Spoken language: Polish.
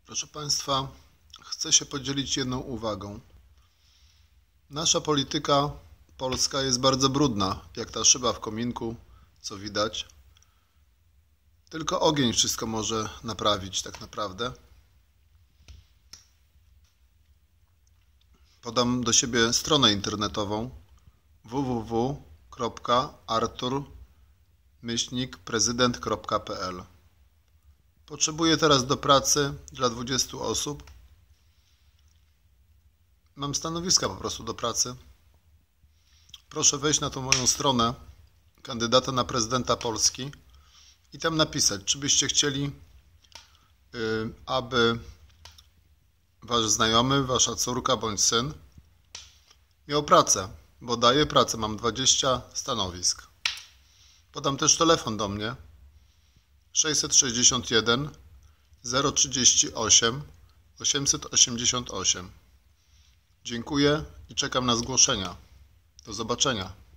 Proszę Państwa, chcę się podzielić jedną uwagą. Nasza polityka polska jest bardzo brudna, jak ta szyba w kominku, co widać. Tylko ogień wszystko może naprawić tak naprawdę. Podam do siebie stronę internetową www.artur-prezydent.pl. Potrzebuję teraz do pracy dla 20 osób. Mam stanowiska po prostu do pracy. Proszę wejść na tą moją stronę kandydata na prezydenta Polski i tam napisać, czy byście chcieli, aby wasz znajomy, wasza córka bądź syn miał pracę, bo daję pracę, mam 20 stanowisk. Podam też telefon do mnie 661 038 888. Dziękuję i czekam na zgłoszenia. Do zobaczenia.